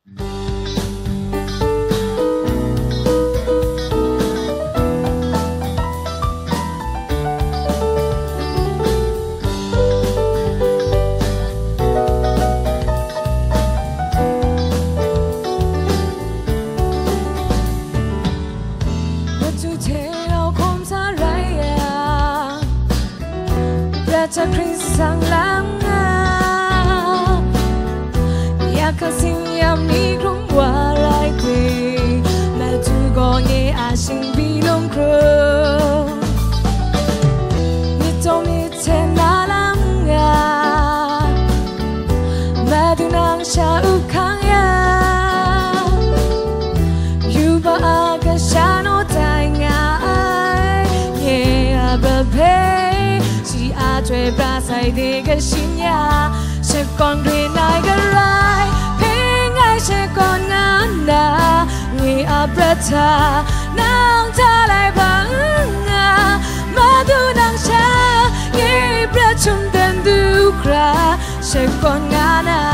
จะคริสสังลังอยากเข้าสิ่งยามนี้ครุ่งว่าไรคุยแม้ทุกก็เงยอาชิงบีลงครูมิโตมิเทนาลังแม้ดูนางชาอุคังยาอยู่บ้านกันชาโนใจง่ายเย่บะเพ่ช่วยปราศัยดีกับชินยาเช็คก่อนเรียนนายก็ไรเพียงไงเช็คก่อนงานนางีอาประทานางทาลายบังมาดูนางชายีประชุมเดินดูคราเช็คก่อนงานนา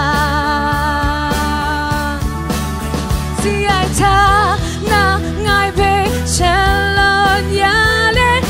เสียเธอหน้าง่ายไปฉันลดยาเล่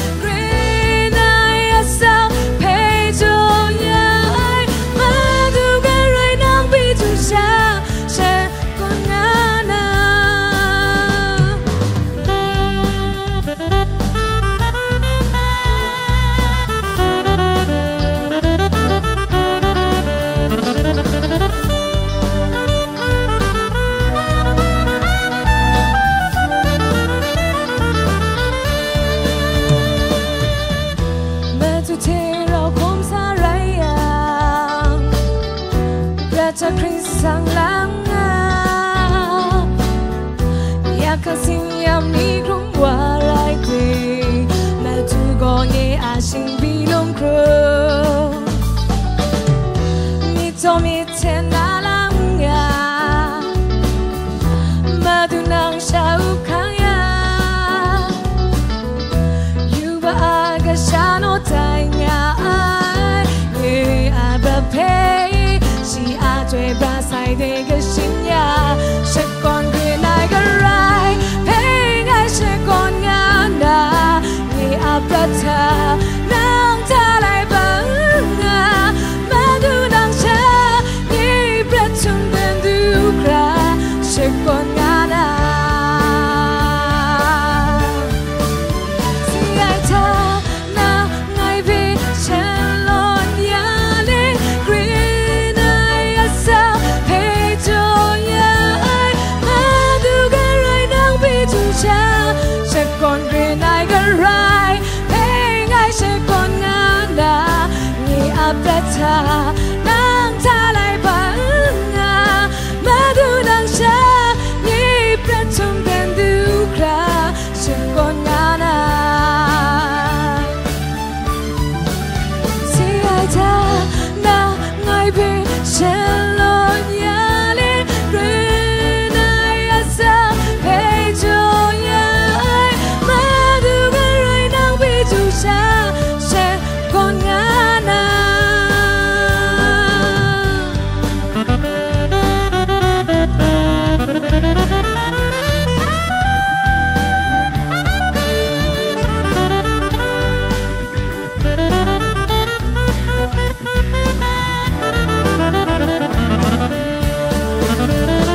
จะคริสสังลังอยากเข้าสิ่งยามนี้ครุ่งว่าไรคุยแม้ทุกก็เงยอาชิงบีลงครูมิโตมิเทนาลังมาดูนางชาอุคังยาอยู่บ้านกับชาโนใจง่ายเย่อาบะเพชีอาช่วยปราศัยดีกับชินยาเช็คก่อนเรียนนายก็ไรเพียงไงเช็คก่อนงานนางีอาประทานางทาลายบังมาดูนางชายีประชุมเดินดูคราเช็คก่อนงานนาเสียเธอหน้าง่ายไปฉันลดยาเล่ก่อนเรียนนายก็ไรเพียงไงเช็คก่อนงานนางีอาประทานางทาลายบังมาดูนางชายีประชุมเดินดูคราเช็คก่อนงานนาเสียเธอหน้าง่ายไปฉันลดยาเล่เรียนนายอาสาเพย์โจยาชาเช็คก่อนงานนา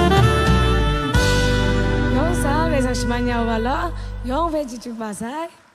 น้องสาวเลยจะชิมายาวว่าละย้องเวจิจูบาไซ